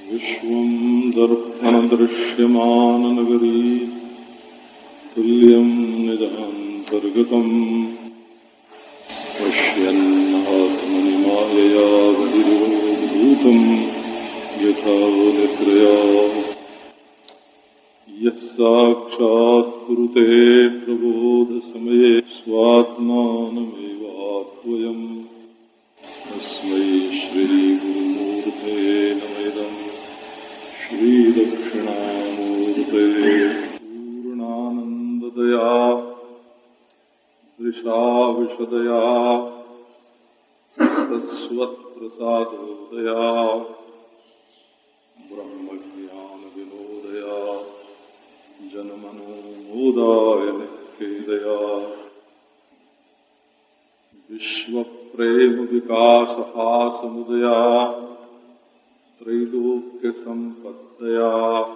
विश्वं दर्पणदृश्यमाननगरी तुल्यं निजान्तर्गतम् पश्यन्नात्मनिमायया बहिर्भूतं यथा निद्रया यः साक्षात् कुरुते प्रबोधसमये स्वात्मानमेवाद्वयम् तस्मै श्रीगुरुमूर्ते नमः। श्रीदक्षिणामूर्ते पूर्णानन्ददया दृशाविशदया तत्स्वत्प्रसादोदया ब्रह्मज्ञानविनोदया जनमनोमोदाय नित्यदया विश्वप्रेमविकासहासमुदया त्रैलोक्यसम्पद्दया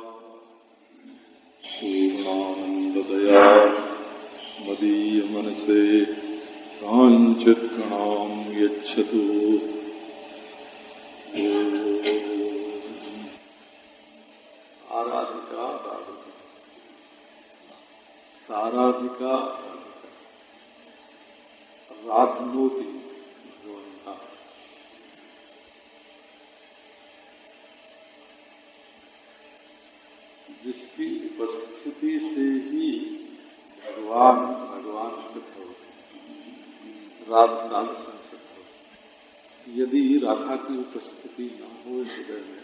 पूर्णानन्ददया मदीयमनसे काञ्चित्कणां यच्छतु। आराधिका साराधिका राधनोति भगवंता। जिसकी उपस्थिति से ही भगवान सिद्ध होते, राधा सिद्ध होते। यदि राधा की उपस्थिति न हो हृदय में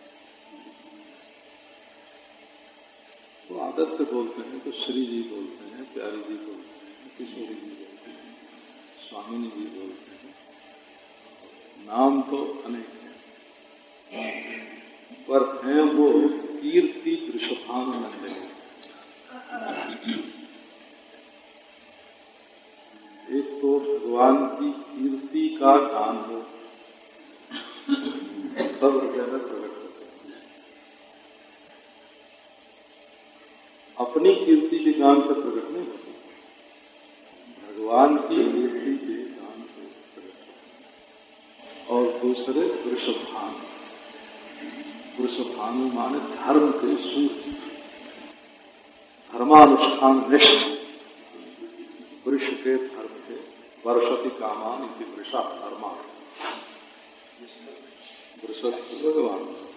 तो आदत से बोलते हैं तो श्री जी बोलते हैं, प्यारी जी बोलते हैं, किशोरी जी बोलते हैं, स्वामिनी जी बोलते हैं। नाम तो अनेक हैं पर हैं वो कीर्ति वृषभानुनंदन। एक तो भगवान की कीर्ति का गान हो सब हृदय में प्रकट होते हैं। अपनी कीर्ति के गान से प्रकट नहीं होते, भगवान की कीर्ति के गान से प्रकट होते। और दूसरे वृषभानु, वृषभानु माने धर्म के सूर्य, धर्मानुष्ठान निष्ठ, वृष के धर्म के वर्षति कामान इति वृषा धर्मा, वृषभ भगवान।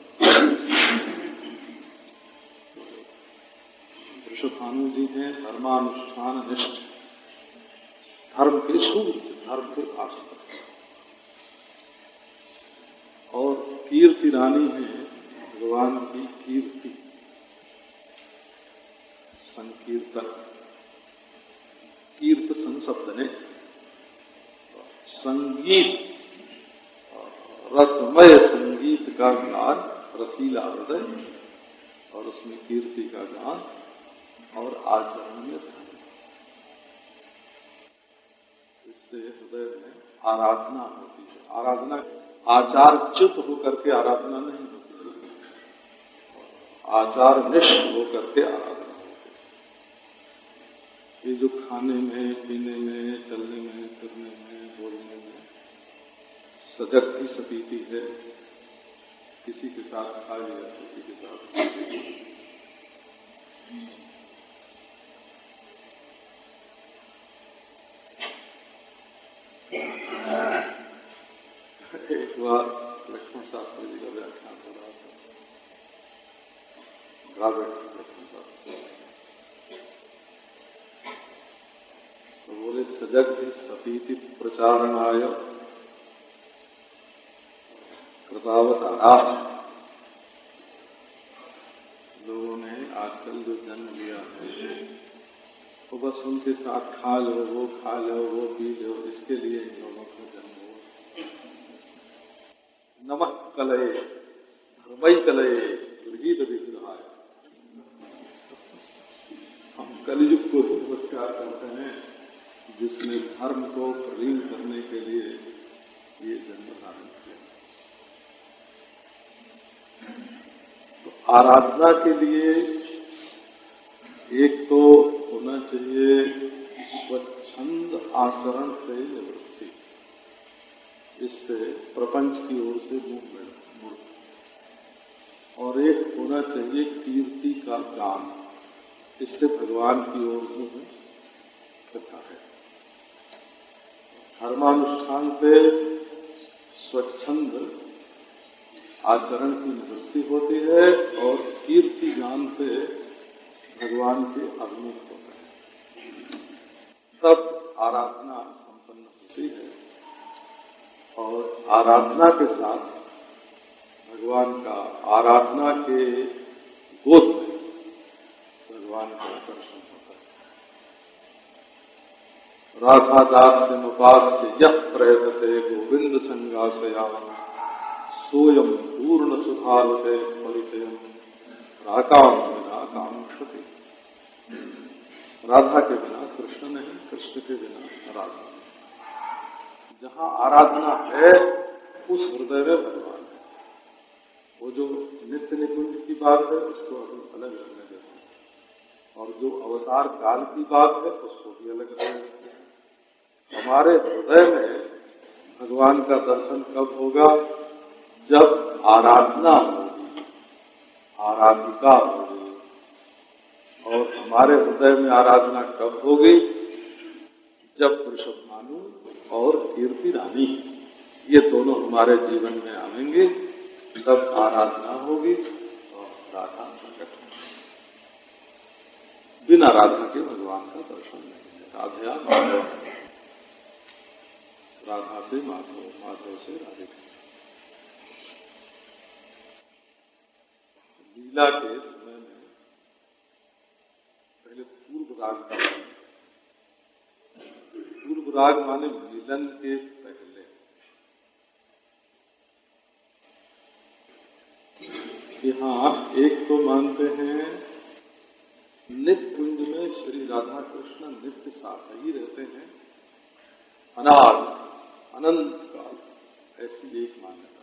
वृषभानु जी हैं धर्मानुष्ठान निष्ठ, धर्म के सूर्य, धर्म के आस्था। और कीर्ति रानी है भगवान की कीर्ति, संकीर्तन। कीर्त संशब्द ने संगीत, रसमय संगीत का ज्ञान, रसीला हृदय, और उसमें कीर्ति का ज्ञान और आचरण में धर्म। इससे हृदय में आराधना होती है। आराधना आचारच्युत होकर के आराधना नहीं होती, आचार निष्ठ होकर के आराधना होती है। ये जो खाने में, पीने में, चलने में, फिरने में, बोलने में सजग की सतीति है, किसी के साथ खा लिया, किसी के साथ एक बार लक्ष्मण शास्त्री जी का व्याख्यान हो रहा था, लक्ष्मण शास्त्री तो बोले सजग सतीति प्रचारणाय कृतावतारा। लोगों ने आजकल जो जन्म लिया है तो बस उनके साथ खा लो, वो खा लो, वो पी लो, इसके लिए इन लोगों को जन्म हो। नमः कलये धर्मई कलये दुर्गीत विग्रहाय। हम कलियुग को ही नमस्कार करते हैं जिसने धर्म को प्रलीन करने के लिए ये जन्म धारण किया। तो आराधना के लिए एक तो होना चाहिए स्वच्छंद आचरण से निवृत्ति, इससे प्रपंच की ओर से मुड़। और एक होना चाहिए कीर्ति का गान। इससे भगवान की ओर में कथा है। धर्मानुष्ठान से स्वच्छंद आचरण की निवृत्ति होती है और कीर्ति गान से भगवान के अभिमुख होता है, तब आराधना संपन्न होती है और आराधना के साथ भगवान का, आराधना के गोद में भगवान का दर्शन होता है। राधा दास से मुपास से यह प्रयतते गोविंद संगासया सोयम पूर्ण सुधारते परिचयम राकाम बिना कांक्षति। राधा के बिना कृष्ण नहीं, कृष्ण के बिना राधा नहीं। जहाँ आराधना है उस हृदय में भगवान है। वो जो नित्य निकुंज की बात है उसको अभी अलग रखने देते हैं और जो अवतार काल की बात है उसको भी अलग रखने देते हैं। हमारे हृदय में भगवान का दर्शन कब होगा? जब आराधना होगी, आराधिका होगी। और हमारे हृदय में आराधना कब होगी? जब वृषभानु और कीर्ति रानी ये दोनों हमारे जीवन में आएंगे, तब आराधना होगी और राधा प्रकट होगी। बिना राधा के भगवान का दर्शन नहीं है। राधया माधव, राधा से माधव, माधव से राधिका। लीला के समय में पहले पूर्व राग का, पूर्व राग माने मिलन के पहले। यहाँ एक तो मानते हैं नित्य कुंज में श्री राधा कृष्ण नित्य साथ ही रहते हैं, अनाद अनंत काल, ऐसी एक मान्यता।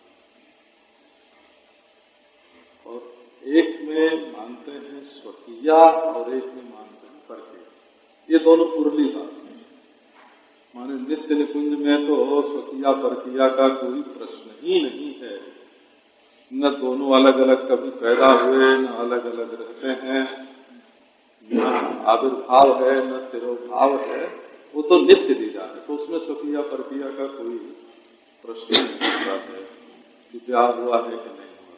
और एक में मानते हैं स्वकीया और एक में मानते हैं परकीया। ये दोनों पुरली बात है। माने नित्य निकुंज में तो स्वकीया परकीया का कोई प्रश्न ही नहीं है। न दोनों अलग अलग कभी पैदा हुए, न अलग अलग रहते हैं, न आविर्भाव है न तिरोभाव है। वो तो नित्य लीला है, तो उसमें स्वकीया परकीया का कोई प्रश्न नहीं होता है कि ब्याह हुआ है कि नहीं हुआ।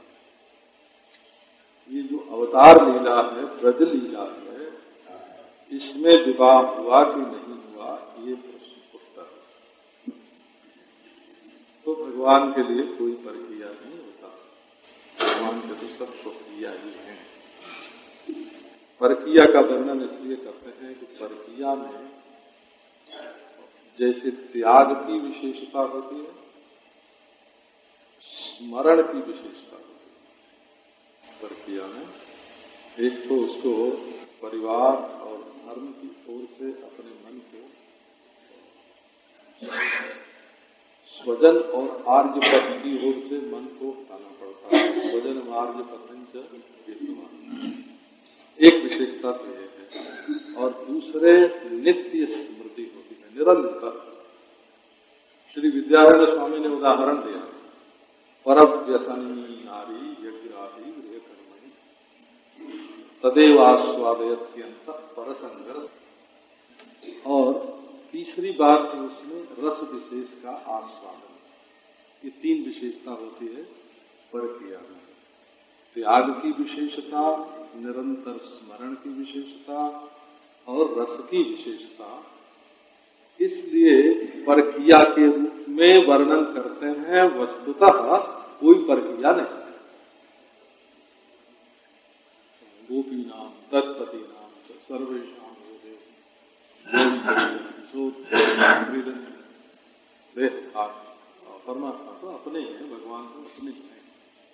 ये जो अवतार लीला है, ब्रज लीला है, इसमें विवाह हुआ कि नहीं हुआ ये प्रश्न उठता है। तो भगवान के लिए कोई परकीया नहीं होता। भगवान के तो सब स्वकीया ही हैं। परकीया का वर्णन इसलिए करते हैं कि परकीया में जैसे त्याग की विशेषता होती है, स्मरण की विशेषता होती है। परकीया में एक तो उसको परिवार और धर्म की ओर से अपने मन को स्वजन और आर्य पथ की ओर से मन को हटाना पड़ता है। स्वजन आर्य पथंच ये समान एक विशेषता तो है। और दूसरे नित्य स्मृति होती है, निरंतर। श्री विद्यारण्य स्वामी ने उदाहरण दिया, परव्यसनी नारी यज्ञाही गृह कर्मणि तदेवास्वादयत्यंत परसंगर। और तीसरी बात है उसमें रस विशेष का आस्वादन। ये तीन विशेषता होती है परक्रिया में। त्याग की विशेषता, निरंतर स्मरण की विशेषता और रस की विशेषता। इसलिए परक्रिया के रूप में वर्णन करते हैं। वस्तुतः कोई परक्रिया नहीं है। गोपी नाम तत्पति नाम सर्वेशाम परमात्मा तो अपने ही है, भगवान तो अपने ही है।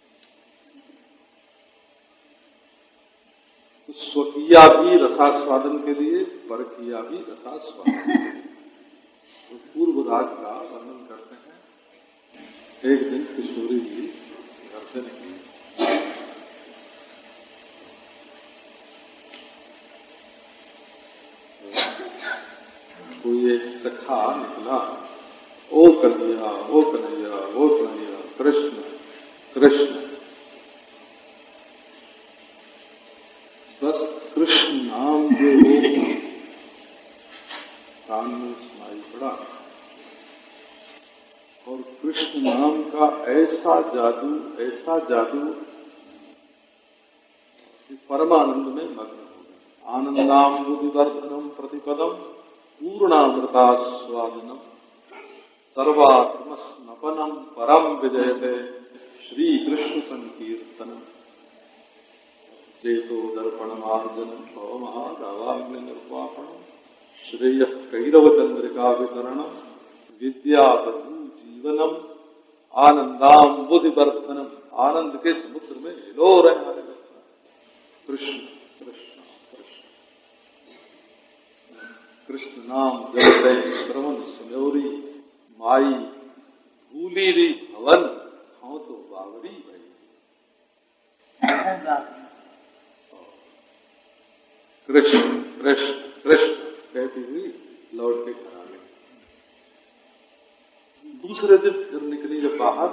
तो स्वकीया भी रसास्वादन के लिए, परकीया भी रसास्वादन। तो पूर्व राग का वर्णन करते हैं। एक दिन किशोरी जी घर से निकली। कोई एक सखा निकला, ओ कन्हैया, ओ कन्हैया, ओ कन्हैया, कृष्ण कृष्ण। बस कृष्ण नाम जो कान में सुनाई पड़ा और कृष्ण नाम का ऐसा जादू परमानंद में मग्न हो गए। आनंदाम बुद्धिवर्धनम प्रतिपदम पूर्णामृतास्वादनम सर्वात्मस्नपनम परम विजयते श्री कृष्ण संकीर्तनम चेतो दर्पणमार्जनम पवमहादावाग्नि निर्वापणम श्रेय कैरव चंद्रिका वितरणम विद्यावधू जीवनम आनंदाम बुद्धिवर्धनम। आनंद के समुद्र में हिलो रहे कृष्ण कृष्ण कृष्ण कृष्ण नाम जपते श्रवण सुनौरी माई भूली री भवन हाँ तो बावरी भाई। कृष्ण कृष्ण कृष्ण कहती हुई लौट के घर आ गई। दूसरे दिन फिर निकली जब बाहर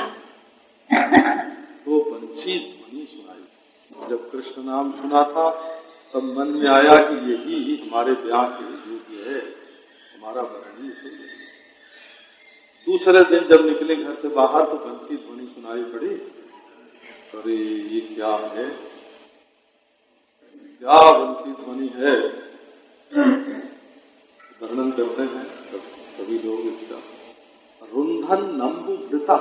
तो बंसी ध्वनि सुनाई। जब कृष्ण नाम सुना था तब मन में आया कि यही हमारे ब्याह के योग्य है, हमारा वरण ही। दूसरे दिन जब निकले घर से बाहर तो बंसी ध्वनि सुनाई पड़ी। अरे ये क्या है, क्या बंसी ध्वनि है। वर्णन करते हैं सभी लोग इसका। रुंधन नंबु वृता,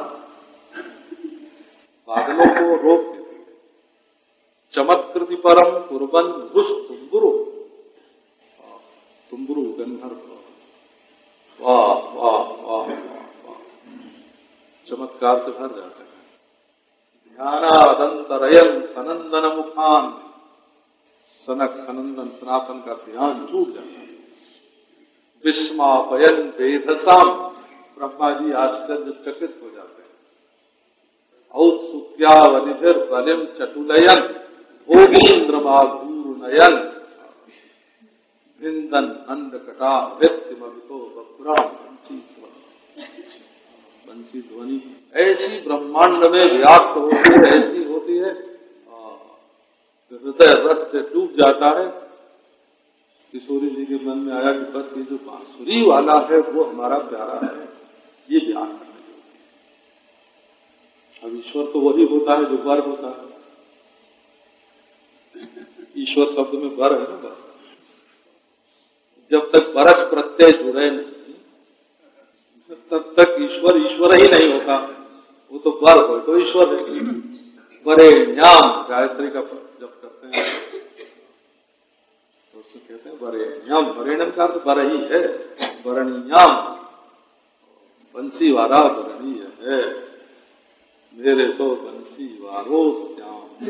बादलों को रोक देती है। चमत्कृति परम कुर्बन घुस तुम्बुरु, तुम्बुरु गंधर्व। वाह वाह वाह वाह, चमत्कार से भर जाते हैं। ध्यानादंतरयन सनंदन मुखान, सनक सनंदन सनातन का ध्यान छूट जाता है। विस्मापयन वेधसाम, ब्रह्मा जी आश्चर्यचकित हो जाते हैं। औत्सुक्यावनिधिर बलिम चटुलयन भोगीन्द्रमाधूर नयन भिंदन नंद कटा व्यक्तिमवितो बपुराम। बंसी ध्वनि ऐसी ब्रह्मांड में व्याप्त होती है, ऐसी होती है हृदय रस से डूब जाता है। किशोरी जी के मन में आया कि बस ये जो बांसुरी वाला है वो हमारा प्यारा है, ये ब्याह करने के। अब ईश्वर तो वही होता है जो वर होता है। ईश्वर शब्द में वर है ना, वर। जब तक परस प्रत्यय जुड़े नहीं तब तक ईश्वर ईश्वर ही नहीं होता। वो तो वर हो तो ईश्वर है। वरे न्याम गायत्री का जब करते हैं तो उसको कहते हैं वरेण्यम। वरेण्यम का अर्थ वर ही है। वरणीयाम, बंसी वाला वरणीय है। मेरे तो बंसी वारो श्याम,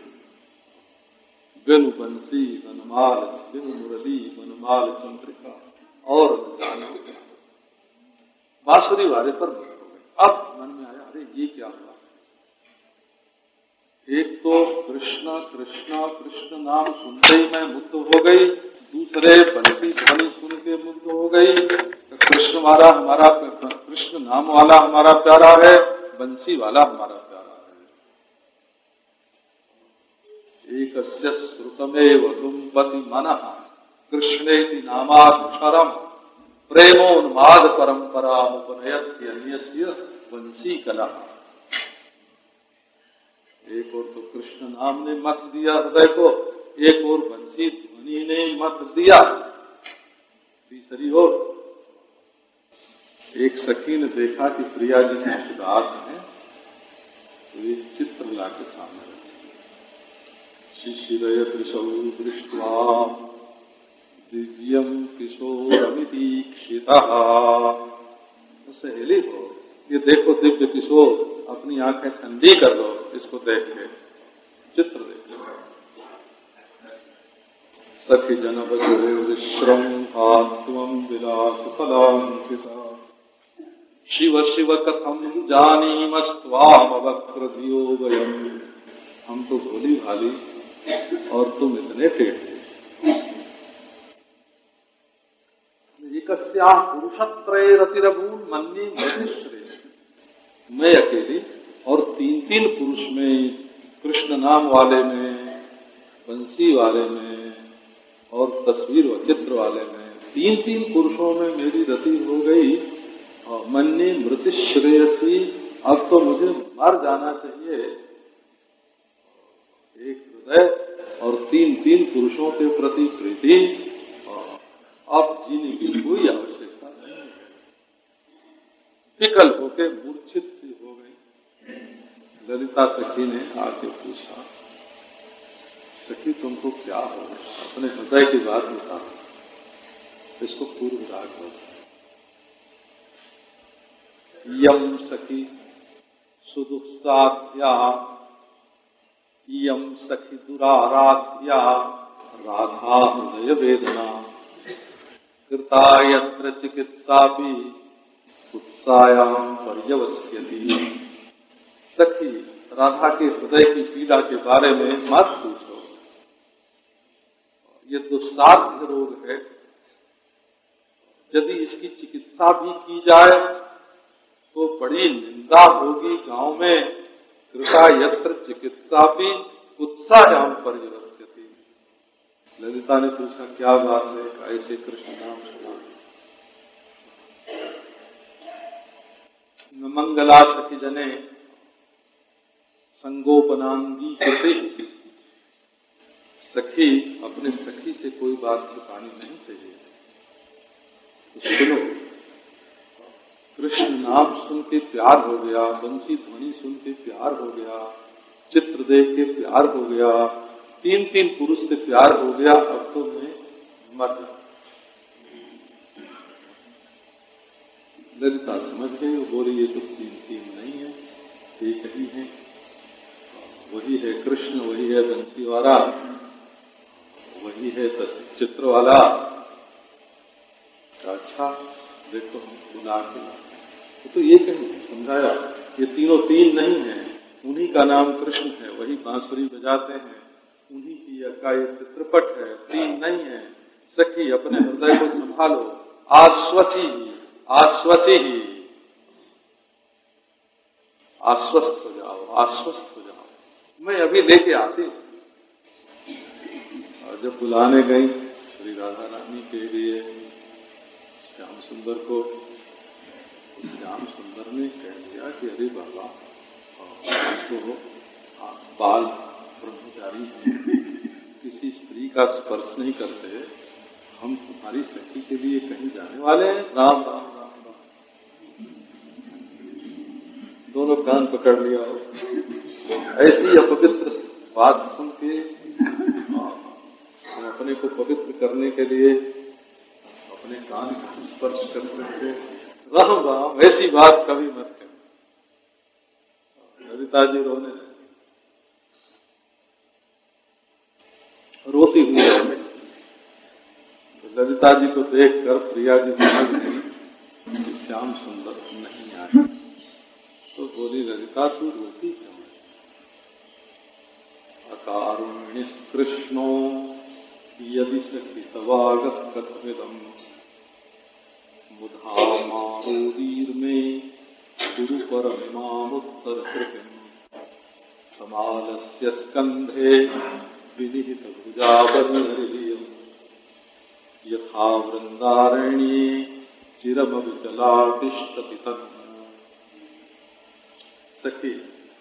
बिनु बंसी वनमाल बिनु मुरली वनमाल चंद्रिका और जानो। बांसुरी वाले पर मुक्त हो गए। अब मन में आया अरे ये क्या हुआ। एक तो कृष्ण कृष्ण कृष्ण नाम सुनते ही मैं मुक्त हो गई, दूसरे बंसी ध्वनि सुन के मुक्त हो गई। कृष्ण वाला हमारा, कृष्ण नाम वाला हमारा प्यारा है, बंसी वाला हमारा प्यारा है। एकस्य श्रुतमेव लुम्पति मनः कृष्णेति नामाक्षरम प्रेमोन्माद परंपरा उपनयत्यन्यस्य बंसी कला। एक और तो कृष्ण नाम ने मत दिया हृदय को, एक और बंसी ध्वनि ने मत दिया। तीसरी ओर एक सखी ने देखा कि प्रिया जी उदास हैं तो एक चित्र लाके सामने रखे। शिशिरय त्रिशौ दृष्ट्वा दिव्यम किशोरमिदीक्षितः। सहेली हो, ये देखो दिव्य किशोर, अपनी आंखें ठंडी कर लो इसको देख के, चित्र देख लो। सखी जन विश्रम आत्मम विलास फलांकिता शिव शिव कथम जानीमस्त्वाम वक्र धियो वयम। हम तो भोली भाली और तुम इतने टेढ़े। एकस्या पुरुषत्रय रतिरभून मन्नी मृतिश्रेय। मैं अकेली और तीन तीन पुरुष में, कृष्ण नाम वाले में, बंसी वाले में और तस्वीर व चित्र वाले में, तीन तीन पुरुषों में मेरी रति हो गई। और मन्ने मृत्यु श्रेयसी, अब तो मुझे मर जाना चाहिए। एक हृदय और तीन तीन पुरुषों के प्रति प्रीति, अब जीने की कोई आवश्यकता नहीं है। विकल होके मूर्छित सी हो गई। ललिता सखी ने आके पूछा, सखी तुमको क्या हो? अपने हृदय की बात बताओ। इसको पूर्व राग बोलते हैं। यम सखी सुदुस्साध्या, यम सखी दुराराध्या, राधा हृदय वेदना, कृता यत्र चिकित्सापि उत्सायाम पर्यवस्यति। सखी, राधा के हृदय की पीड़ा के बारे में मत पूछो। ये दुस्साध्य रोग है। यदि इसकी चिकित्सा भी की जाए तो बड़ी निंदा होगी गांव में। कृपा यत्र चिकित्सा भी उत्साहयाम पर्यवस्यति। ललिता ने पूछा, क्या बात है? ऐसे कृष्ण नाम सुना। न मंगला सखी जने संगोपनांगी कृते। सखी, अपने सखी से कोई बात छुपानी नहीं चाहिए। तो सुनो, कृष्ण नाम सुन के प्यार हो गया, बंसी ध्वनि सुन के प्यार हो गया, चित्र देख के प्यार हो गया, तीन तीन पुरुष से प्यार हो गया, अब तो मैं मर जाऊं। ललिता समझ गई, वो बोली ये तो तीन तीन नहीं है, एक ही है। वही है कृष्ण, वही है बंसी वाला, वही है चित्र वाला। अच्छा देखो, हम बुला के तो ये कहीं समझाया, ये तीनों तीन नहीं है, उन्हीं का नाम कृष्ण है, वही बांसुरी बजाते हैं, उन्हीं की का ये चित्रपट है, तीन नहीं है। सखी, अपने हृदय को संभालो, आश्वती आश्वती ही, आश्वस्त हो जाओ, आश्वस्त हो जाओ, मैं अभी लेके आती हूँ। और जब बुलाने गई श्री राधा रानी के लिए श्याम सुंदर को, श्याम सुंदर ने कह दिया कि अरे बाबा, तो बाल ब्रह्मचारी हैं, किसी स्त्री का स्पर्श नहीं करते, हम तुम्हारी सखी के लिए कहीं जाने वाले हैं। राम राम राम राम। दोनों कान पकड़ लिया हो। ऐसी अपवित्र बात सुन के हम अपने को पवित्र करने के लिए अपने कान को स्पर्श कर सकते। राम राम, ऐसी बात कभी मत करें। ललिता जी रोने लगी, रोती हुई है। तो ललिता जी को देखकर प्रिया जी समझ गई कि श्याम सुंदर नहीं आए। तो बोली, ललिता तू रोती क्यों है? अकारुण्य कृष्णो यदि सखी तवागत कथमिदम मुधा मारोदीर में गुरु परमामुत्तर कृतिम समालस्य स्कंधे विनिहित भुजाबल्लरियम् यथा वृंदारण्ये चिरमविचलातिष्ठति तन्। सखी,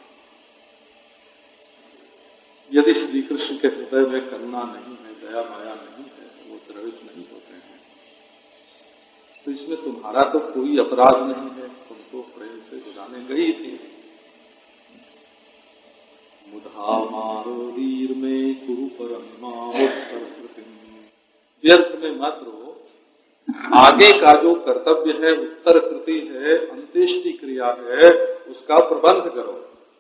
यदि श्री कृष्ण के हृदय में करुणा नहीं है, दया माया नहीं है, वो द्रवित नहीं होते हैं, तो इसमें तुम्हारा तो कोई अपराध नहीं है, तुम तो प्रेम से बुलाने गई थी। मुधा मारोदीर में कुरु परमावत्तर कृतिम। व्यर्थ में मत रो, आगे का जो कर्तव्य है, उत्तर कृति है, अंत्येष्टि क्रिया है, उसका प्रबंध करो।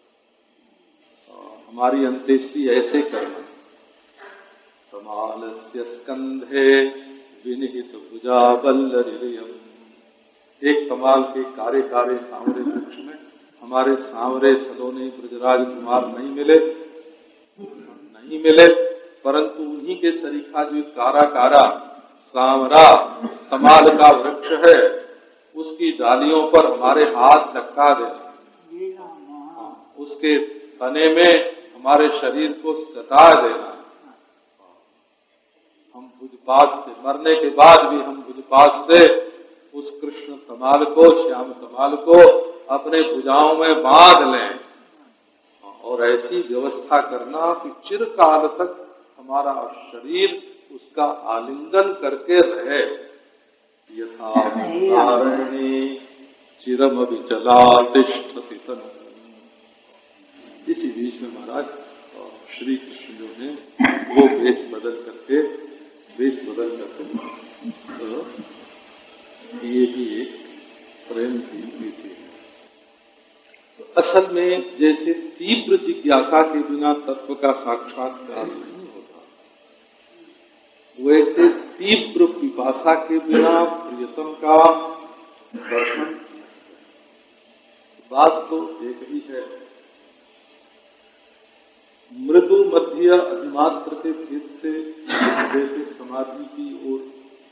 हमारी अंत्येष्टि ऐसे करना। समालस्य स्कंधे विनिहित भुजाबल्लरियम्। एक कमाल के कारे कारे सांवरे वृक्ष में हमारे सांवरे सलोने ब्रजराज कुमार नहीं मिले, परंतु उन्हीं के सरीखा जो कारा कारा सांवरा कमाल का वृक्ष है, उसकी डालियों पर हमारे हाथ लटका देना, उसके तने में हमारे शरीर को सटा देना, हम भुजपाद से, मरने के बाद भी हम भुजपाद से उस कृष्ण कमाल को, श्याम कमाल को अपने भुजाओं में बांध लें और ऐसी व्यवस्था करना कि चिरकाल तक हमारा शरीर उसका आलिंगन करके रहे। यथा चिरम विचला तिष्ठति तनु। इसी बीच में महाराज श्री कृष्ण जो है वो वेश बदल करके तो ये भी एक प्रेम की रीति है। तो असल में जैसे तीव्र जिज्ञासा के बिना तत्व का साक्षात्कार नहीं होता, वैसे तीव्र पिपासा के बिना प्रियतम का दर्शन। बात तो एक ही है। मृदु मध्य अधिमात्र के भेद से जैसे समाधि की ओर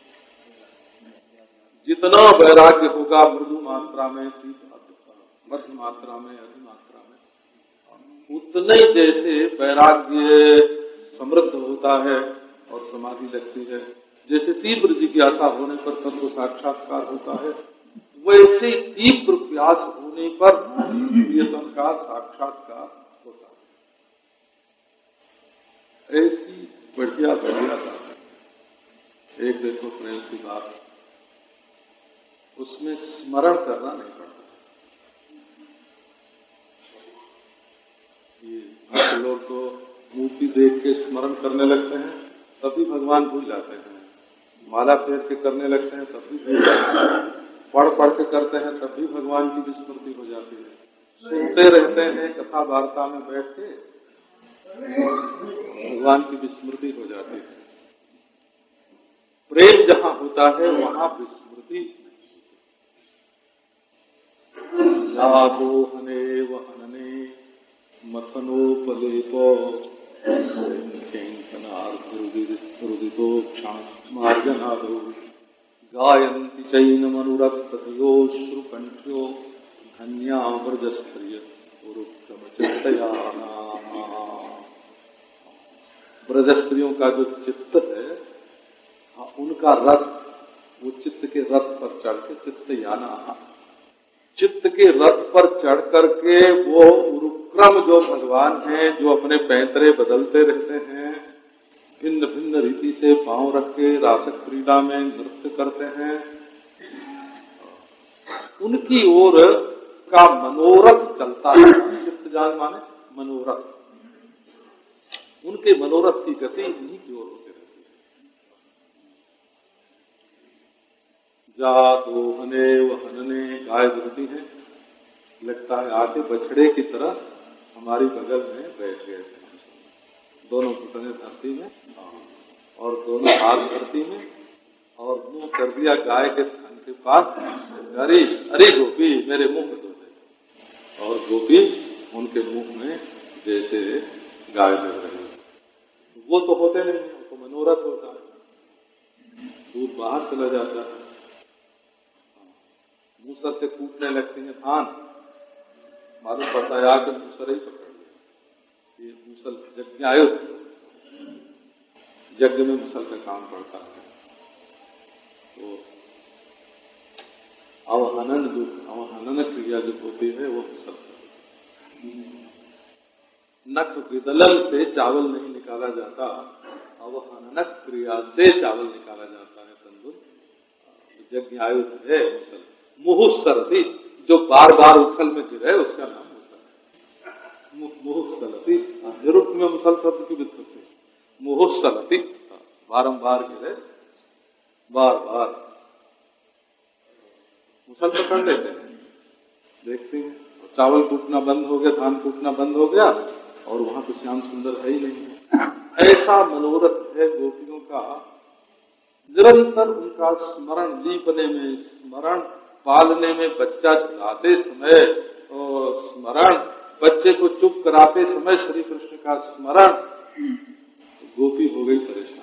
जितना वैराग्य होगा मृदु मात्रा में, मध्य मात्रा में, अधिमात्रा में, उतना ही जैसे वैराग्य समृद्ध होता है और समाधि लगती है। जैसे तीव्र जिज्ञासा होने पर तत्व साक्षात्कार होता है, वैसे तीव्र प्यास होने पर प्रियतम का साक्षात्कार होता है। ऐसी बढ़िया बढ़िया बात है। एक देखो प्रेम की बात, उसमें स्मरण करना नहीं पड़ता। ये लोग तो मूर्ति देख के स्मरण करने लगते हैं, तभी भगवान भूल जाते हैं। माला फेर के करने लगते हैं, तभी भूल जाते हैं। पढ़ पढ़ के करते हैं, तब भी भगवान की विस्मृति हो जाती है। सुनते रहते हैं कथा वार्ता में बैठ के, भगवान की विस्मृति हो जाती है। प्रेम जहाँ होता है वहाँ विस्मृति। जादोहने वहनने मथनोपलेपो रुदितो क्षामार्जनादो गायन्ति चैनमनुरक्तयो श्रुकण्ठ्यो धन्या व्रजस्त्रिय उरुक्रमचित्तयाना। ब्रजस्त्रियों का जो चित्त है, उनका रथ, वो चित्त के रथ पर चढ़ के, चित्तयाना, चित्त के रथ पर चढ़ करके वो उरुक्रम जो भगवान हैं, जो अपने पैंतरे बदलते रहते हैं, भिन्न भिन्न रीति से पांव रख के रासक क्रीड़ा में नृत्य करते हैं, उनकी ओर का मनोरथ चलता है। चित्त जान माने मनोरथ, उनके मनोरथ की गति इन्हीं की ओर होती रहती है। जादोहने वहनने, गाय दुखती है, लगता है आके बछड़े की तरह हमारी बगल में बैठ गए थे। दोनों घुटने धरती में और दोनों हाथ धरती में, और मुंह कर दिया गाय के थन के पास। अरे अरे गोपी मेरे मुंह में दो दे, और गोपी उनके मुंह में जैसे गाय दे रही है। वो तो होते नहीं, वो तो मनोरथ होता है। दूध बाहर चला जाता है, मूसर से कूटने लगती है थान, मालूम पड़ता है आके मूसर ही पकड़ लिया। ये मूसल यज्ञायुध, यज्ञ में मूसल का काम पड़ता है। तो अवहनन क्रिया जो होती है वो मूसल, नख विदलन से चावल नहीं निकाला जाता, अवहनन क्रिया से चावल निकाला जाता है। तंदुर यज्ञायुध है मूसल। मुहुस्सरति, जो बार बार उछल में गिरे उसका नाम मूसल है। मुहुस्सरति, निरुक्त में मूसल शब्द की व्युत्पत्ति। मुहुस्सरति, बारंबार गिरे, बार बार मूसल पकड़ लेते हैं। देखते हैं चावल कूटना बंद हो गया, धान कूटना बंद हो गया, और वहां तो श्याम सुंदर है ही नहीं। ऐसा मनोरथ है गोपियों का। निरंतर उनका स्मरण, लीपने में स्मरण, पालने में बच्चा चलाते समय स्मरण, बच्चे को चुप कराते समय श्री कृष्ण का स्मरण। गोपी हो गई परेशान,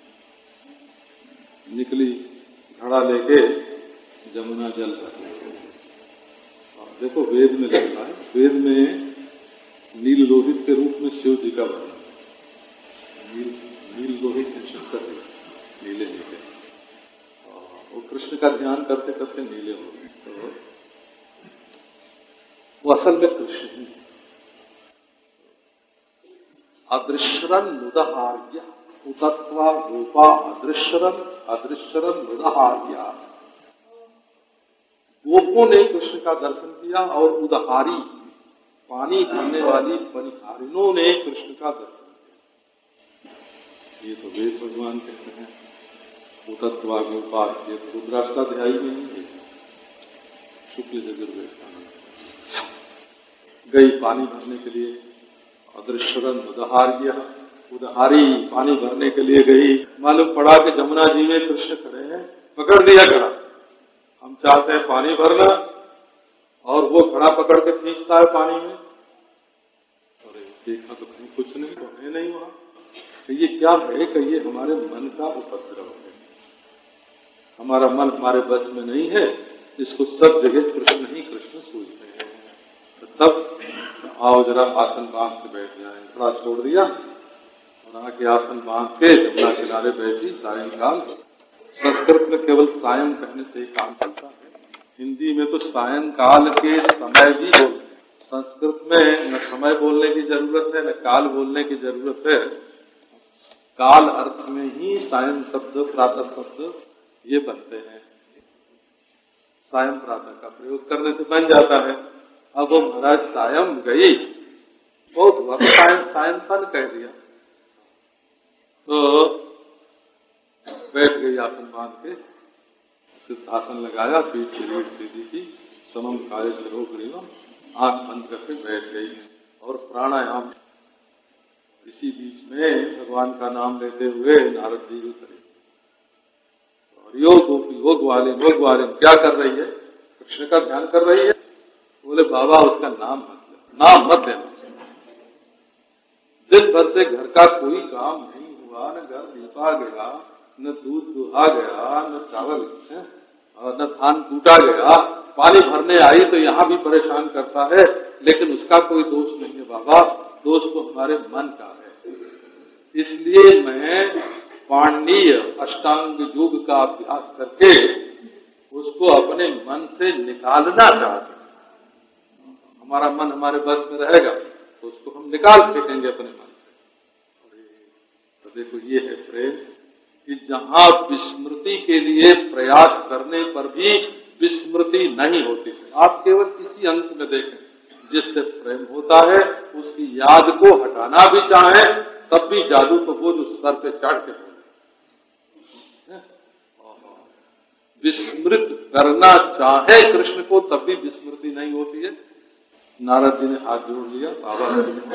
निकली घड़ा लेके जमुना जल भरने के लिए। देखो वेद में लिखा है, वेद में नील लोहित के रूप में शिव जी का वर्णन। नील लोहित है शंकर जी, नीले नीले, वो कृष्ण का ध्यान करते करते नीले हो गए। तो वो असल में कृष्ण ही है। अदृश्यरन मुदहार्य उतत्वा रूपा अदृश्यरन मुदहार्य। गोपों ने कृष्ण का दर्शन किया और उदहारी पानी भरने वाली बनिहारिनों ने कृष्ण का दर्शन किया। ये तो वेद भगवान कहते हैं उतत्वा रूपा, ये तो रुद्राष्टाध्यायी में नहीं है, शुक्ल यजुर्वेद का नाम। गई पानी भरने के लिए, अदृश्यरन उदहार्य, उदहारी पानी भरने के लिए गई। मालूम पड़ा कि जमुना जी में कृष्ण खड़े हैं, पकड़ दिया घड़ा। हम चाहते हैं पानी भरना और वो घड़ा पकड़ के खींचता है पानी में। अरे देखा तो कहीं कुछ नहीं, तो है नहीं वहां। तो ये क्या है कि ये हमारे मन का उपद्रव है। हमारा मन हमारे बस में नहीं है, इसको सब जगह कृष्ण ही कृष्ण सोचते हैं। तो तब आओ जरा आसन बांध के बैठ जाए, थोड़ा छोड़ दिया और आके आसन बांध के जमुना किनारे बैठी। सायंकाल, संस्कृत में केवल सायं कहने से ही काम चलता है, हिंदी में तो सायंकाल के समय भी बोलते हैं। संस्कृत में न समय बोलने की जरूरत है न काल बोलने की जरूरत है। काल अर्थ में ही सायं शब्द, प्रातः शब्द ये बनते हैं। सायं प्रातः का प्रयोग करने से बन जाता है। अब वो महाराज सायं गई, बहुत वक्त सायंतन कह दिया, तो बैठ गई आसन बांध के, आसन लगाया, पीठ की रीढ़ सीधी की, समम काये शिरो ग्रीवम, आंख बंद करके बैठ गई और प्राणायाम। इसी बीच में भगवान का नाम लेते हुए नारद जी उतरे और योग गोपी योग वाले क्या कर रही है? कृष्ण का ध्यान कर रही है। बोले बाबा उसका नाम मत लेना। दिन भर से घर का कोई काम नहीं हुआ, न घर लीपा गया, न दूध दुहा गया, न चावल और न धान कूटा गया। पानी भरने आई तो यहाँ भी परेशान करता है, लेकिन उसका कोई दोष नहीं है बाबा, दोष तो हमारे मन का है। इसलिए मैं पाणिनीय अष्टांग योग का अभ्यास करके उसको अपने मन से निकालना चाहते हैं। हमारा मन हमारे बस में रहेगा तो उसको हम निकाल फेंकेंगे अपने मन से। तो देखो ये है प्रेम कि जहाँ विस्मृति के लिए प्रयास करने पर भी विस्मृति नहीं होती है। आप केवल किसी अंश में देखें, जिससे प्रेम होता है उसकी याद को हटाना भी चाहे तब भी जादू तो वो जो सर पे चढ़ के बोले। विस्मृत करना चाहे कृष्ण को तब भी विस्मृति नहीं होती है। नारद जी ने हाथ जोड़ लिया, बाबा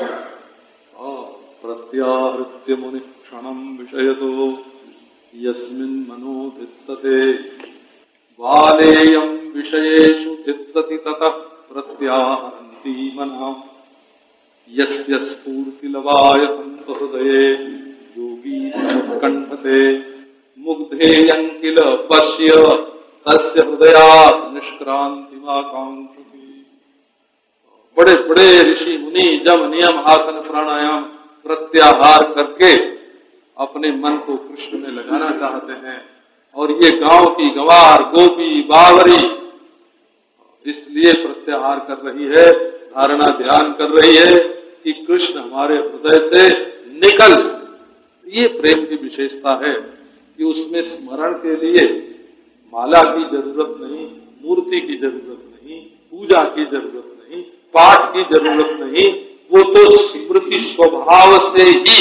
प्रत्याहृत्य मुनि क्षणम विषयतो यस्मिन् मनो धित्तते बालेयं विषयेषु धित्तति ततः प्रत्याहरन्ति मनः यस्य स्फूर्तिलवायतं हृदये योगी उत्कण्ठते मुग्धेयं किल पश्य तस्य हृदयात् निष्क्रान्तिमाकाङ्क्षति। बड़े बड़े ऋषि मुनि जब नियम आसन प्राणायाम प्रत्याहार करके अपने मन को कृष्ण में लगाना चाहते हैं, और ये गांव की गंवार गोपी बावरी इसलिए प्रत्याहार कर रही है, धारणा ध्यान कर रही है कि कृष्ण हमारे हृदय से निकल। ये प्रेम की विशेषता है कि उसमें स्मरण के लिए माला की जरूरत नहीं, मूर्ति की जरूरत नहीं, पूजा की जरूरत नहीं, पाठ की जरूरत नहीं। वो तो स्मृति स्वभाव से ही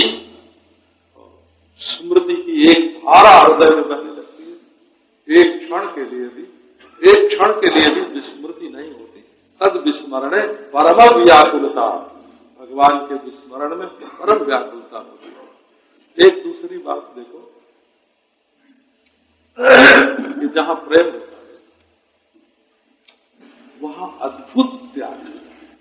स्मृति की एक धारा हृदय में बहने लगती है। एक क्षण के लिए भी विस्मृति नहीं होती। तद विस्मरण परम व्याकुलता, भगवान के विस्मरण में परम व्याकुलता होती है। एक दूसरी बात देखो कि जहां प्रेम होता है वहां अद्भुत त्याग है।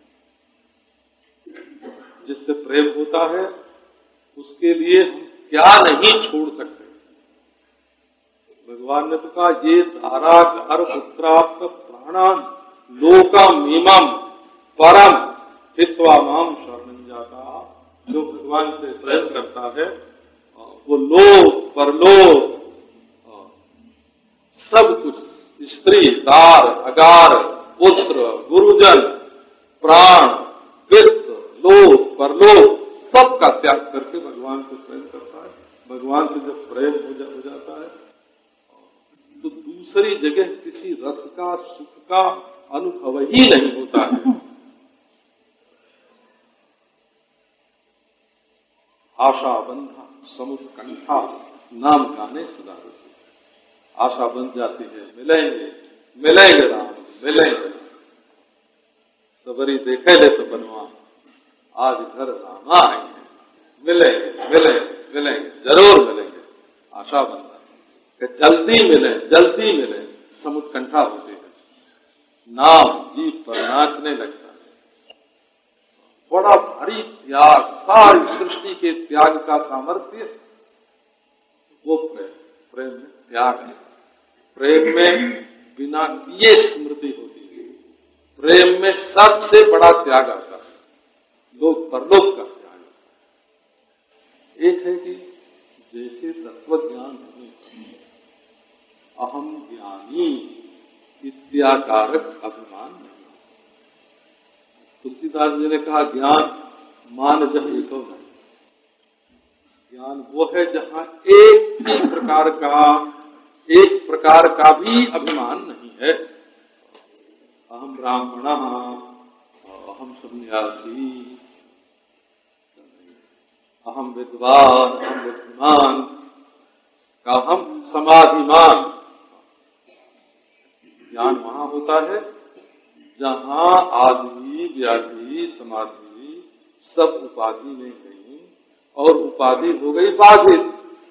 जिससे प्रेम होता है उसके लिए हम क्या नहीं छोड़ सकते। भगवान ने तो कहा ये धारा घर पुत्राप्त प्राणान लोकमीमं परम हित्वा माम शरणं जाता। जो भगवान से प्रेम करता है वो लोक परलोक सब कुछ, स्त्री, दार, अगार, पुत्र, गुरुजन, प्राण, वित्त, लोक, परलोक, सबका त्याग करके भगवान से प्रेम करता है। भगवान से जब प्रेम हो जाता है तो दूसरी जगह किसी रस का, सुख का अनुभव ही नहीं होता है। आशा बंधा समुत्कंठा नाम गाने सदा रहती है। आशा बन जाती है, मिलेंगे मिलेंगे राम, मिलेंगे। सबरी देखे ले तो बनवा, आज घर रामा आएंगे, मिलेंगे मिलेंगे मिलेंगे, जरूर मिलेंगे। आशा बंधा कि जल्दी मिले, समुत्कंठा होती है। नाम जीव पर नाचने लगता है। बड़ा भारी त्याग, सारी सृष्टि के त्याग का सामर्थ्य वो प्रेम में त्याग है। प्रेम में बिना किए स्मृति होती है। प्रेम में सबसे बड़ा त्याग आता है, लोक परलोक का त्याग। एक है कि जैसे तत्व ज्ञान होने अहम ज्ञानी इत्याकारक अभिमान नहीं। तुलसीदास जी ने कहा ज्ञान मान जब एक हो नहीं। ज्ञान वो है जहाँ एक प्रकार का भी अभिमान नहीं है। अहम ब्राह्मण, अहम सन्यासी, अहम विद्वान, अहम बुद्धिमान, अहम समाधिमान। ज्ञान वहां होता है जहां आदि, व्याधि, समाधि सब उपाधि में गई और उपाधि हो गई बाधित।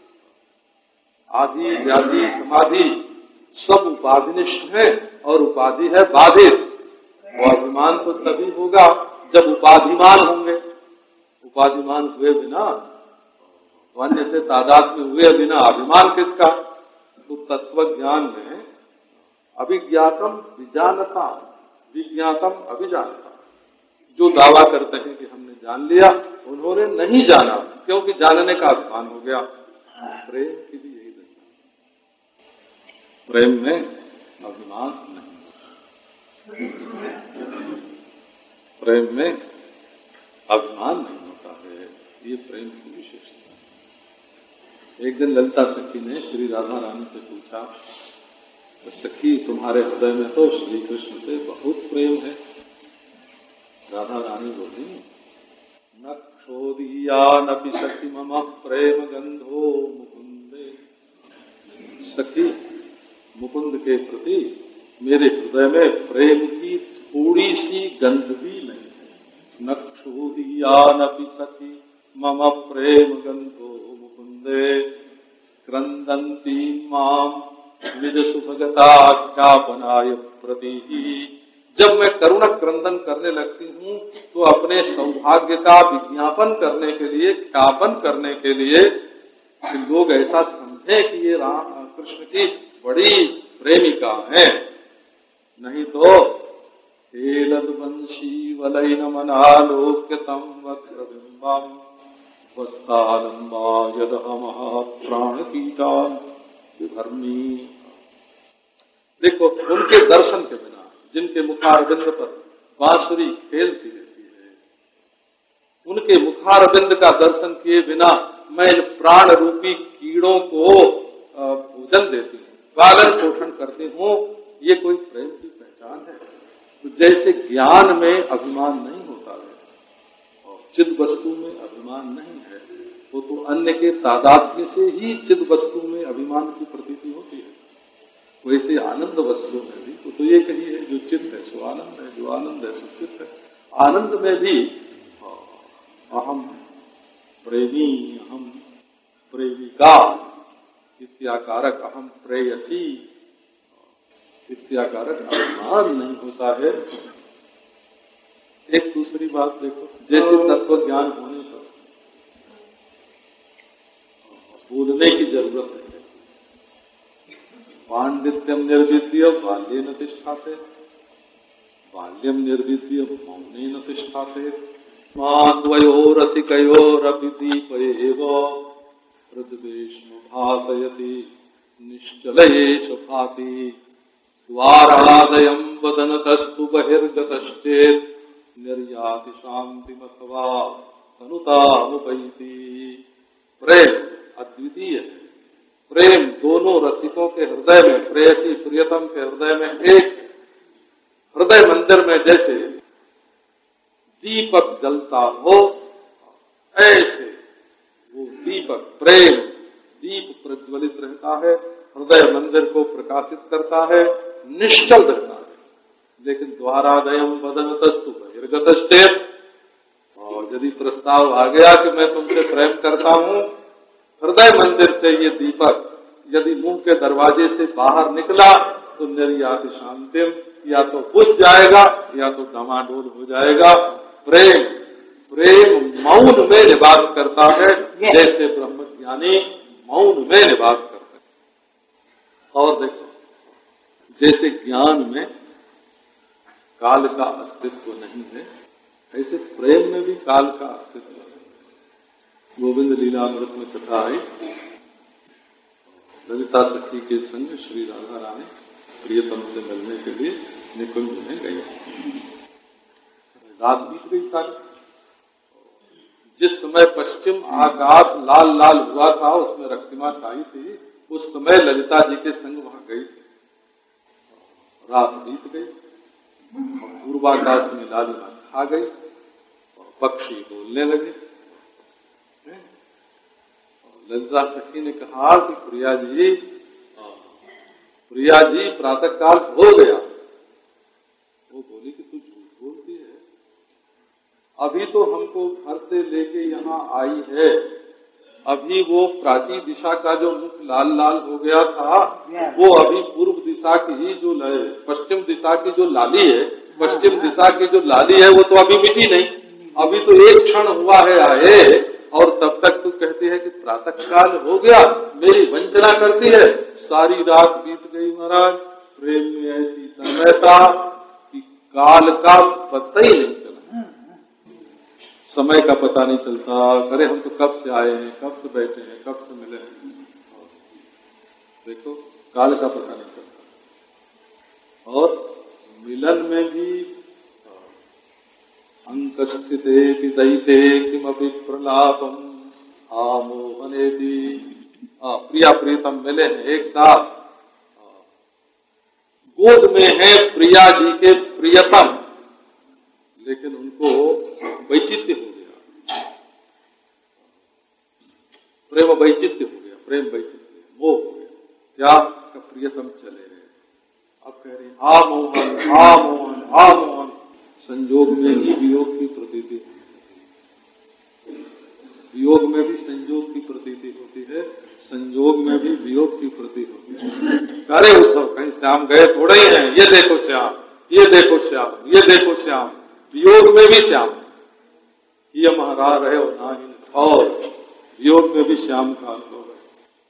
आदि, व्याधि, समाधि सब उपाधिनिष्ठ है और उपाधि है बाधित। और अभिमान तो तभी होगा जब उपाधिमान होंगे। उपाधिमान हुए बिना, अन्य से तादाद में हुए बिना अभिमान किसका? तो तत्व ज्ञान में अभिज्ञातम विजानता, विज्ञातम अभिजानता। जो दावा करते हैं कि हमने जान लिया, उन्होंने नहीं जाना, क्योंकि जानने का अभिमान हो गया। प्रेम की भी यही दशा। प्रेम में अभिमान नहीं, प्रेम में अभिमान नहीं होता है। ये प्रेम की विशेषता है। एक दिन ललिता सखी ने श्री राधा रानी से पूछा, सखी तुम्हारे हृदय में तो श्री कृष्ण से बहुत प्रेम है। राधा रानी बोली, न क्षोदिया न पिसति मम प्रेम गंधो मुकुंदे। सखी, मुकुंद के प्रति मेरे हृदय में प्रेम की थोड़ी सी गंध भी नहीं है। न क्षोदिया न पिसति मम प्रेम गंधो मुकुंदे क्रंदन्ती माम विदसु भगता ज्ञापनाय प्रति। जब मैं करुण क्रंदन करने लगती हूँ तो अपने सौभाग्य का विज्ञापन करने के लिए, ज्ञापन करने के लिए कि लोग ऐसा समझे कि ये राम कृष्ण की बड़ी प्रेमिका है। नहीं तो हेलद्वंशी वलैन मनालोक्यतम वक्रबिंबम वस्तालंबा यदहमः प्राणकीटा विभर्मी। देखो, उनके दर्शन के बिना, जिनके मुखारविंद पर बांसुरी खेलती रहती है, उनके मुखारविंद का दर्शन किए बिना मैं इन प्राण रूपी कीड़ों को भोजन देती हूँ, पालन पोषण करती हूँ। ये कोई प्रेम की पहचान है? तो जैसे ज्ञान में अभिमान नहीं होता है और चिद वस्तु में अभिमान नहीं है, वो तो अन्य के तादात्म्य से ही चिद वस्तु में अभिमान की प्रतीति होती है। वैसे आनंद वस्तु में भी तो ये कही है, जो चित्त है सो आनंद है, जो आनंद है सो चित्त है। आनंद में भी अहम प्रेमी, अहम प्रेमिका इत्याकारक, अहम प्रेयसी इत्याकारक अभिमान नहीं होता है। एक दूसरी बात देखो, जैसे तत्व ज्ञान होने पर बोलने की जरूरत है। पांडित्यम निर्विद्य बाल्येन तिष्ठाते, बाल्यम निर्विद्य मौनेन तिष्ठाते। माद्वयोरतिकयोरपि दीपयेव हृद्वेष्म भासयति निश्चलयेष भाति द्वारादयं वदनतस्तु बहिर्गतश्चेत् निर्याति शांतिमथवा तनुतामुपैति। प्रेम अद्वितीय है। प्रेम दोनों रसिकों के हृदय में, प्रेयसी प्रियतम के हृदय में एक हृदय मंदिर में जैसे दीपक जलता हो, ऐसे वो दीपक प्रेम दीप प्रज्वलित रहता है, हृदय मंदिर को प्रकाशित करता है, निश्चल रहता है। लेकिन द्वारादयम वदनतस्तु बहिर्गतश्चेत्, और यदि प्रस्ताव आ गया कि मैं तुमसे प्रेम करता हूँ, हृदय मंदिर से ये दीपक यदि मुंह के दरवाजे से बाहर निकला तो निर्याति शांतिम, या तो बुझ जाएगा या तो डमाडोल हो जाएगा। प्रेम प्रेम मौन में निवास करता है, जैसे ब्रह्मज्ञानी मौन में निवास करते हैं। और देखो, जैसे ज्ञान में काल का अस्तित्व नहीं है, ऐसे प्रेम में भी काल का अस्तित्व है। गोविंद लीलामृत में कथा आई, ललिता सखी के संग श्री राधा रानी प्रियतम से मिलने के लिए निकुंज में गई। रात बीत गई सारी। जिस समय पश्चिम आकाश लाल लाल हुआ था, उसमें रक्तिमा छाई थी, उस समय ललिता जी के संग वहां गई थी। रात बीत गई और पूर्वाकाश में लालिमा छा गई और पक्षी बोलने लगे। ललिता सखी ने कहा कि प्रिया जी प्रातः काल हो गया। वो बोली कि तू झूठ बोलती है, अभी तो हमको घर से लेके यहाँ आई है, अभी वो प्राची दिशा का जो मुख लाल लाल हो गया था, वो अभी पूर्व दिशा की ही जो पश्चिम दिशा की जो लाली है, पश्चिम दिशा की जो लाली है, वो तो अभी मिटी नहीं, अभी तो एक क्षण हुआ है आए, और तब तक तू कहती है कि प्रातः काल हो गया, मेरी वंचना करती है। सारी रात बीत गई महाराज, प्रेम में ऐसी तन्मयता कि काल का पता ही नहीं चला, समय का पता नहीं चलता। अरे हम तो कब से आए हैं, कब से बैठे हैं, कब से मिले हैं, देखो काल का पता नहीं चलता। और मिलन में भी अंकस्थिते दैते किमपि प्रलापम आमोहनेति। प्रिया प्रियतम मिले हैं एक साथ, गोद में है प्रिया जी के प्रियतम, लेकिन उनको वैचित्य हो गया, प्रेम वैचित्य हो गया, प्रेम वैचित्य मोह हो गया। क्या प्रियतम चले गए। अब कह रही हा मोहन हा मोहन हा मोहन। संयोग में ही वियोग की प्रतीति होती है, वियोग में भी संयोग की प्रतीति होती है, संयोग में भी वियोग की प्रतीति होती है। अरे उत्सव कहीं श्याम गए थोड़े ही हैं, ये देखो श्याम, ये देखो श्याम, ये देखो श्याम, वियोग में भी श्याम, ये महाराज रहे हो ना ही, और वियोग में भी श्याम का अनुभव है,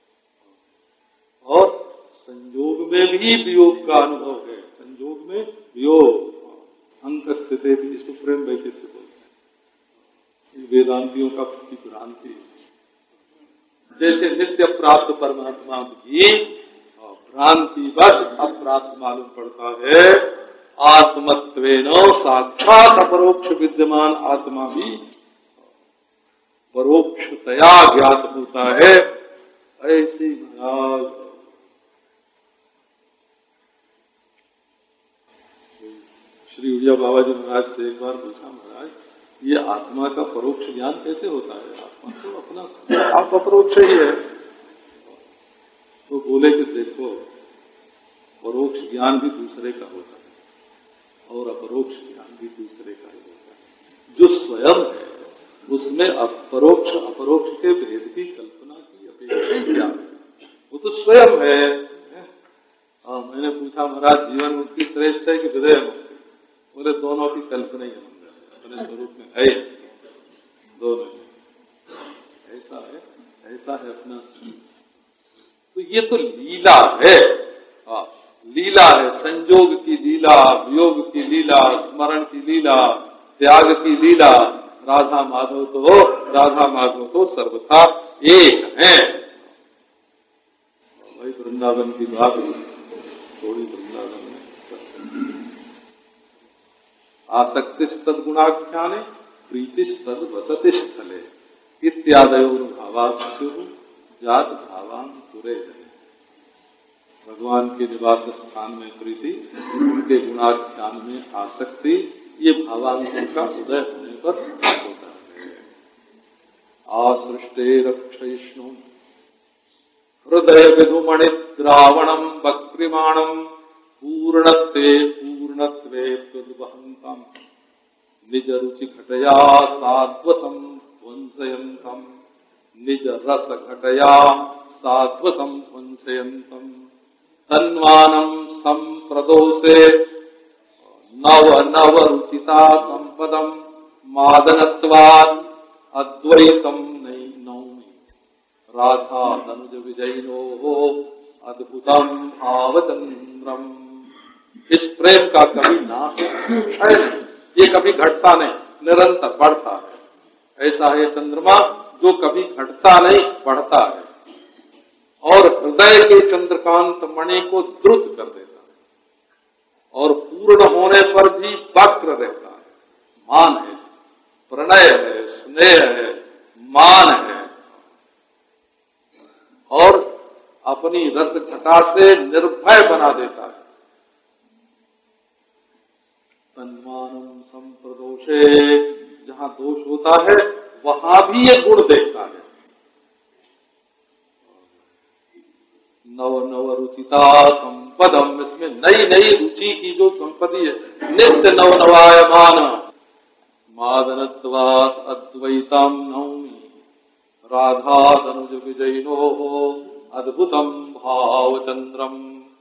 और संयोग में भी वियोग का अनुभव है। संयोग में वियोग अंक स्थिति, इसको प्रेम वैचित्य बोलते हैं। वेदांतियों का की भ्रांति है। जैसे नित्य प्राप्त परमात्मा की भ्रांति बस अप्राप्त मालूम पड़ता है, आत्मत्वेन साक्षात अपरोक्ष विद्यमान आत्मा भी परोक्षतया ज्ञात होता है। ऐसी महाराज श्री उड़िया बाबा जी महाराज से एक बार पूछा, महाराज ये आत्मा का परोक्ष ज्ञान कैसे होता है? आत्मा तो अपना आप अपरोक्ष ही है। तो बोले कि देखो परोक्ष ज्ञान भी दूसरे का होता है और अपरोक्ष ज्ञान भी दूसरे का ही होता है। जो स्वयं है उसमें अपरोक्ष अपरोक्ष के भेद की कल्पना की अपेक्षा क्या, वो तो स्वयं है। मैंने पूछा महाराज जीवन मुक्ति श्रेष्ठ है कि हृदय मुक्ति? बोले दोनों की कल्पना ही अपने स्वरूप में है, दोनों ऐसा है अपना। तो ये तो लीला है, लीला है, संयोग की लीला, वियोग की लीला, स्मरण की लीला, त्याग की लीला। राधा माधव तो सर्वथा एक हैं। भाई वृंदावन की बात थोड़ी वृंदावन में आसक्ति तद्गुणाख्याने प्रीति तद वसति स्थले इत्यादयोर भावास्यु जात भावान सुरे है। भगवान के निवास स्थान में प्रीति, उनके गुणाख्यान में आसक्ति, ये भावांतर का उदय होने पर होता है। आसृष्टे रक्षयिष्णु हृदय विधुमणि द्रावणम वक्रिमाणम पूर्णत्वे पूर्णत्वे तद्वहंतम निज रुचि घटया सात्वतम ध्वंसयन्तम निज रस घटया सात्वतम ध्वंसयन्तम तन्वानं संप्रदोषे नव नव रुचिता संपदम मादनत्वात् अद्वैतम नौमि राधा तनुज विजयिनो अद्भुतम भावचंद्रम। इस प्रेम का कभी नाश है नहीं, ये कभी घटता नहीं, निरंतर बढ़ता है। ऐसा है चंद्रमा जो कभी घटता नहीं, बढ़ता है और हृदय के चंद्रकांत मणि को द्रुत कर देता है और पूर्ण होने पर भी वक्र रहता है। मान है, प्रणय है, स्नेह है, मान है और अपनी रस घटा से निर्भय बना देता है। तन्मानम संप्रदोषे, जहां दोष होता है वहां भी ये गुण देखता है। नव नव रुचिता संपदम, इसमें नई नई रुचि की जो संपत्ति है, नित्य नव नवायमान मादनत्वात् अद्वैतम नौमि राधा तनुज विजयिनो अद्भुतम भावचंद्रम।